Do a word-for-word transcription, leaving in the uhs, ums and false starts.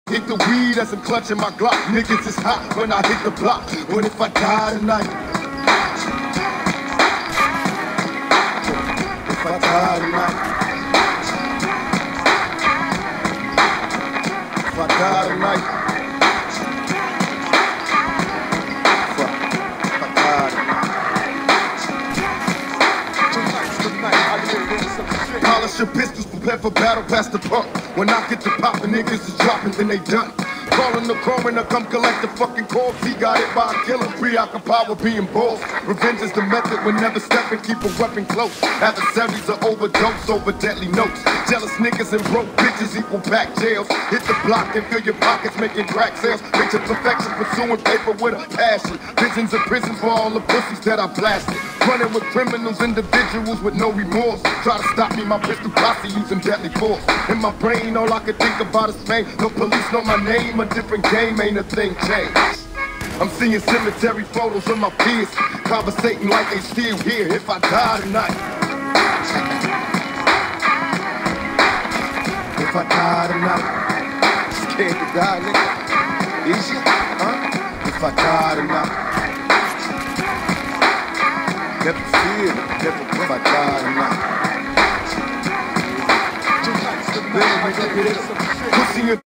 Hit the weed as I'm clutching my Glock. Niggas is hot when I hit the block. What if I die tonight? If I die tonight? If I die tonight? Polish your pistols, prepare for battle, past the pump. When I get to poppin', niggas is dropping, then they done. Calling the coroner, come collect the fucking corpse. He got it by a killer, preoccupied with being boss. Revenge is the method, when never stepping, keep a weapon close. Adversaries are overdose over deadly notes. Jealous niggas and broke bitches equal back jails. Hit the block and fill your pockets, making crack sales. Picture perfection, pursuing paper with a passion. Visions of prison for all the pussies that I blasted. Running with criminals, individuals with no remorse. Try to stop me, my pistol posse using deadly force. In my brain, all I can think about is pain. No police know my name, a different game, ain't a thing changed. I'm seeing cemetery photos of my peers, conversating like they still here. If I die tonight, if I die tonight, scared to die, nigga. Easy, huh? If I die tonight, never fear, never if I die tonight. Pussy